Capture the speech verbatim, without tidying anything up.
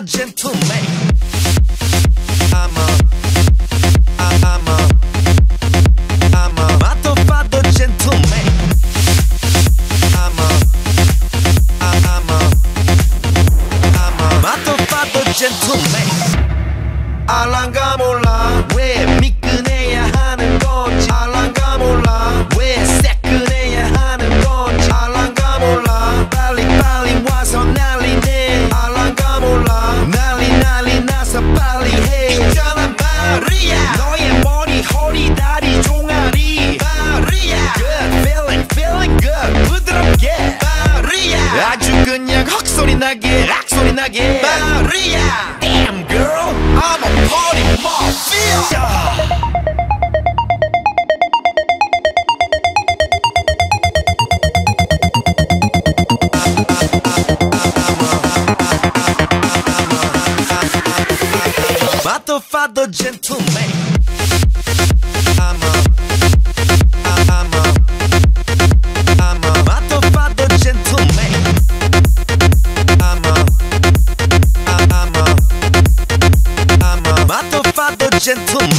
gentleman. I'm a, I'm a, I'm a motherfucker gentleman. I'm a, I'm a, I'm a motherfucker gentleman. 알랑가 몰라 왜 미끈해야 하는 건지, 알랑가 몰라 왜 새끈해야 하는 건지, 알랑가 몰라 빨리 빨리 와서 난리네, 알랑가 몰라 난리 난리 나서 빨리 해. 있잖아 말이야 너의 머리 허리 다리 종아리 말이야. Good feeling feeling good 부드럽게 말이야. 아주 그냥 헉소리 나게 악소리 나게 말이야. Damn girl I'm a party mafia. Motherfucker gentleman. I'm a, I'm a, I'm a motherfucker gentleman. I'm a, I'm a, I'm a motherfucker gentleman.